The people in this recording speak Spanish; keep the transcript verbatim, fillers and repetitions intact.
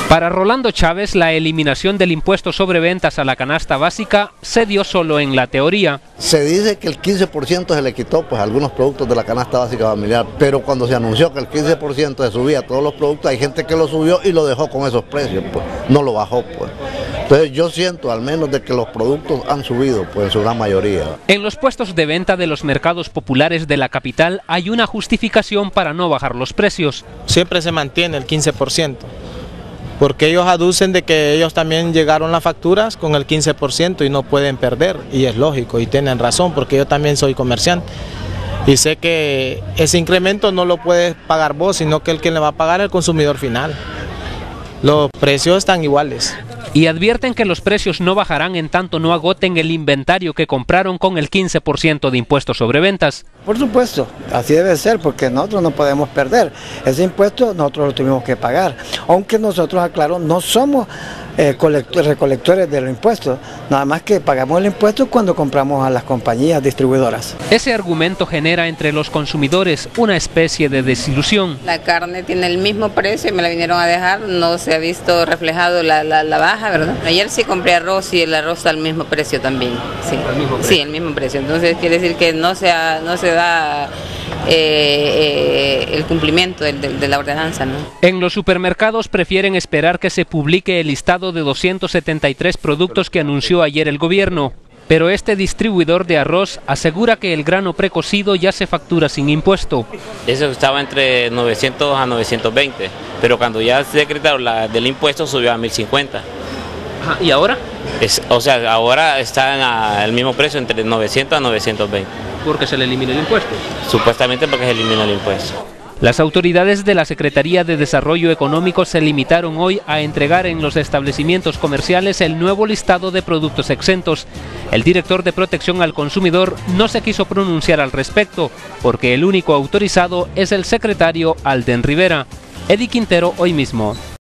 Para Rolando Chávez, la eliminación del impuesto sobre ventas a la canasta básica se dio solo en la teoría. Se dice que el quince por ciento se le quitó pues, a algunos productos de la canasta básica familiar, pero cuando se anunció que el quince por ciento se subía a todos los productos, hay gente que lo subió y lo dejó con esos precios, pues, no lo bajó. Pues. Entonces yo siento al menos de que los productos han subido, pues en su gran mayoría. En los puestos de venta de los mercados populares de la capital hay una justificación para no bajar los precios. Siempre se mantiene el quince por ciento. Porque ellos aducen de que ellos también llegaron las facturas con el quince por ciento y no pueden perder, y es lógico, y tienen razón, porque yo también soy comerciante, y sé que ese incremento no lo puedes pagar vos, sino que el que le va a pagar es el consumidor final. Los precios están iguales. Y advierten que los precios no bajarán en tanto no agoten el inventario que compraron con el quince por ciento de impuestos sobre ventas. Por supuesto, así debe ser, porque nosotros no podemos perder. Ese impuesto nosotros lo tuvimos que pagar, aunque nosotros, aclaro, no somos eh, recolectores de los impuestos, nada más que pagamos el impuesto cuando compramos a las compañías distribuidoras. Ese argumento genera entre los consumidores una especie de desilusión. La carne tiene el mismo precio y me la vinieron a dejar, no se ha visto reflejado la, la, la baja, ¿verdad? Ayer sí compré arroz y el arroz está al mismo precio también. Sí, ¿El mismo precio? Sí, el mismo precio. Entonces quiere decir que no se, ha, no se da eh, eh, el cumplimiento de, de, de la ordenanza, ¿no? En los supermercados prefieren esperar que se publique el listado de doscientos setenta y tres productos que anunció ayer el gobierno. Pero este distribuidor de arroz asegura que el grano precocido ya se factura sin impuesto. Eso estaba entre novecientos a novecientos veinte, pero cuando ya se decretaron la del impuesto subió a mil cincuenta. Ajá, ¿y ahora? Es, o sea, ahora está en el mismo precio, entre novecientos a novecientos veinte. Porque se le elimina el impuesto. Supuestamente porque se elimina el impuesto. Las autoridades de la Secretaría de Desarrollo Económico se limitaron hoy a entregar en los establecimientos comerciales el nuevo listado de productos exentos. El director de Protección al Consumidor no se quiso pronunciar al respecto, porque el único autorizado es el secretario Alden Rivera. Eddie Quintero, Hoy Mismo.